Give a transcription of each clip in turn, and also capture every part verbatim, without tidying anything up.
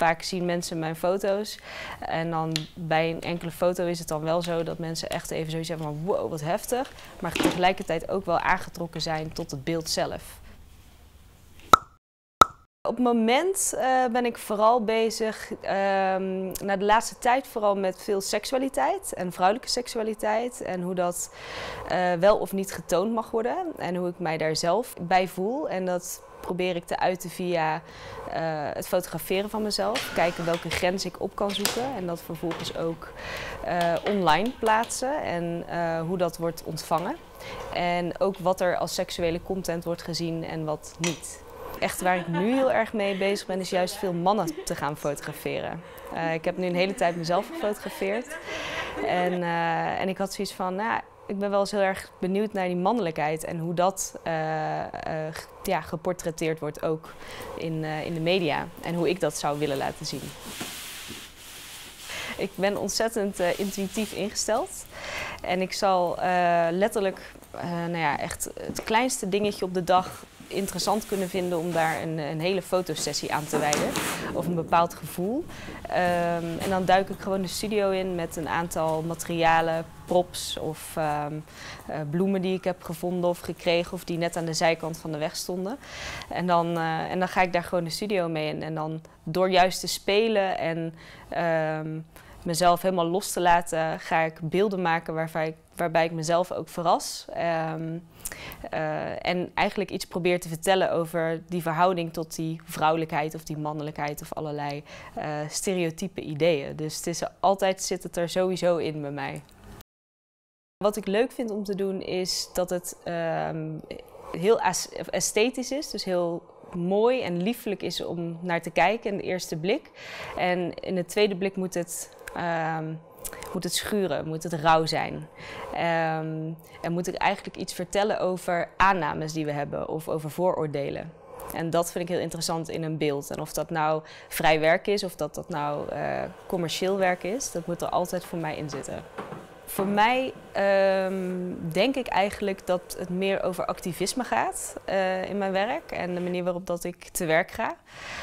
Vaak zien mensen mijn foto's en dan bij een enkele foto is het dan wel zo dat mensen echt even zoiets hebben van wow, wat heftig. Maar tegelijkertijd ook wel aangetrokken zijn tot het beeld zelf. Op het moment uh, ben ik vooral bezig, uh, na de laatste tijd vooral met veel seksualiteit en vrouwelijke seksualiteit. En hoe dat uh, wel of niet getoond mag worden en hoe ik mij daar zelf bij voel. En dat probeer ik te uiten via uh, het fotograferen van mezelf. Kijken welke grens ik op kan zoeken en dat vervolgens ook uh, online plaatsen en uh, hoe dat wordt ontvangen. En ook wat er als seksuele content wordt gezien en wat niet. Echt waar ik nu heel erg mee bezig ben, is juist veel mannen te gaan fotograferen. Uh, ik heb nu een hele tijd mezelf gefotografeerd. En, uh, en ik had zoiets van, nou, ik ben wel eens heel erg benieuwd naar die mannelijkheid en hoe dat uh, uh, ja, geportretteerd wordt ook in, uh, in de media. En hoe ik dat zou willen laten zien. Ik ben ontzettend uh, intuïtief ingesteld. En ik zal uh, letterlijk uh, nou ja, echt het kleinste dingetje op de dag interessant kunnen vinden om daar een, een hele fotosessie aan te wijden. Of een bepaald gevoel. Um, en dan duik ik gewoon de studio in met een aantal materialen, props of um, uh, bloemen die ik heb gevonden of gekregen of die net aan de zijkant van de weg stonden. En dan, uh, en dan ga ik daar gewoon de studio mee in. En dan door juist te spelen en um, mezelf helemaal los te laten, ga ik beelden maken waarbij ik, waarbij ik mezelf ook verras. Um, uh, en eigenlijk iets probeer te vertellen over die verhouding tot die vrouwelijkheid of die mannelijkheid of allerlei uh, stereotype ideeën. Dus het is altijd zit het er sowieso in bij mij. Wat ik leuk vind om te doen is dat het um, heel esthetisch is, dus heel mooi en liefelijk is om naar te kijken in de eerste blik. En in de tweede blik moet het, um, moet het schuren, moet het rauw zijn. Um, en moet ik eigenlijk iets vertellen over aannames die we hebben of over vooroordelen. En dat vind ik heel interessant in een beeld. En of dat nou vrij werk is of dat dat nou uh, commercieel werk is, dat moet er altijd voor mij in zitten. Voor mij um, denk ik eigenlijk dat het meer over activisme gaat uh, in mijn werk en de manier waarop dat ik te werk ga.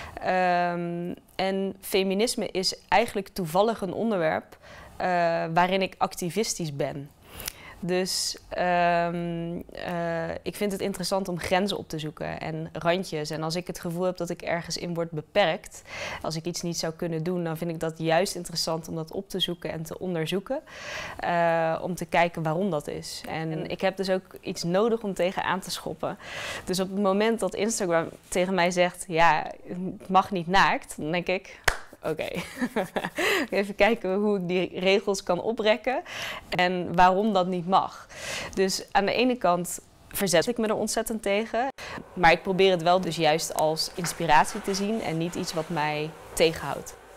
Um, en feminisme is eigenlijk toevallig een onderwerp uh, waarin ik activistisch ben. Dus um, uh, ik vind het interessant om grenzen op te zoeken en randjes. En als ik het gevoel heb dat ik ergens in word beperkt, als ik iets niet zou kunnen doen, dan vind ik dat juist interessant om dat op te zoeken en te onderzoeken. Uh, om te kijken waarom dat is. En ik heb dus ook iets nodig om tegenaan te schoppen. Dus op het moment dat Instagram tegen mij zegt, ja, het mag niet naakt, dan denk ik, oké, okay. Even kijken hoe ik die regels kan oprekken en waarom dat niet mag. Dus aan de ene kant verzet ik me er ontzettend tegen, maar ik probeer het wel dus juist als inspiratie te zien en niet iets wat mij tegenhoudt.